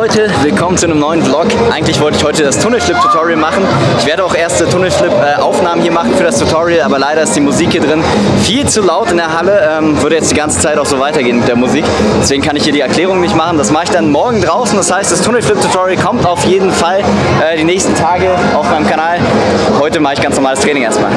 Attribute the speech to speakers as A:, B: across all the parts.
A: Leute, willkommen zu einem neuen Vlog. Eigentlich wollte ich heute das Tunnelflip-Tutorial machen. Ich werde auch erste Tunnelflip-Aufnahmen hier machen für das Tutorial, aber leider ist die Musik hier drin viel zu laut in der Halle. Würde jetzt die ganze Zeit auch so weitergehen mit der Musik. Deswegen kann ich hier die Erklärung nicht machen. Das mache ich dann morgen draußen. Das heißt, das Tunnelflip-Tutorial kommt auf jeden Fall die nächsten Tage auf meinem Kanal. Heute mache ich ganz normales Training erstmal.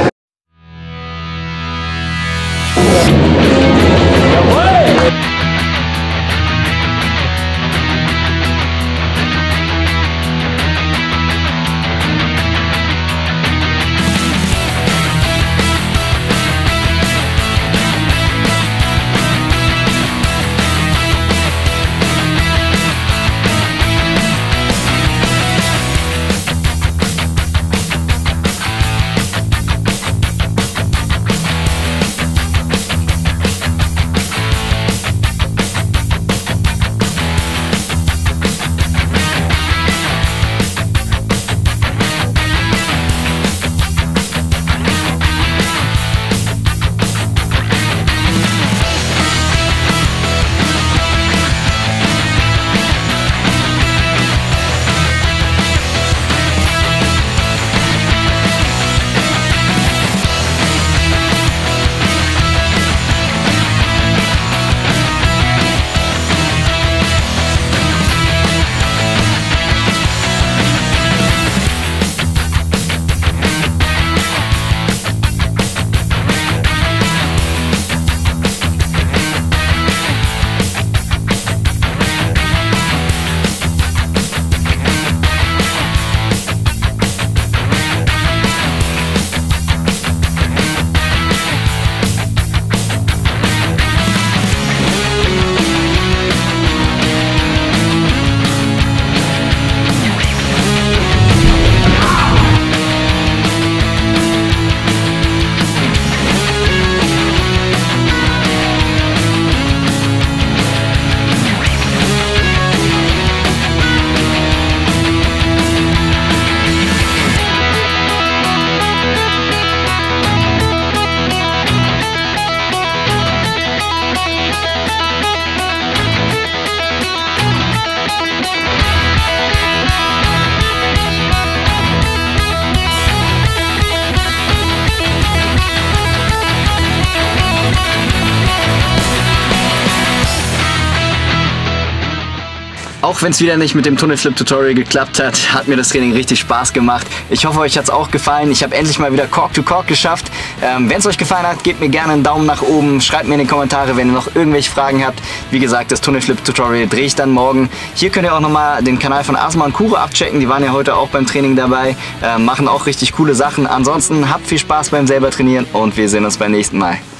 A: Auch wenn es wieder nicht mit dem Tunnelflip-Tutorial geklappt hat, hat mir das Training richtig Spaß gemacht. Ich hoffe, euch hat es auch gefallen. Ich habe endlich mal wieder Cork to Cork geschafft. Wenn es euch gefallen hat, gebt mir gerne einen Daumen nach oben. Schreibt mir in die Kommentare, wenn ihr noch irgendwelche Fragen habt. Wie gesagt, das Tunnelflip-Tutorial drehe ich dann morgen. Hier könnt ihr auch nochmal den Kanal von Asma und Kuro abchecken. Die waren ja heute auch beim Training dabei. Machen auch richtig coole Sachen. Ansonsten habt viel Spaß beim selber trainieren und wir sehen uns beim nächsten Mal.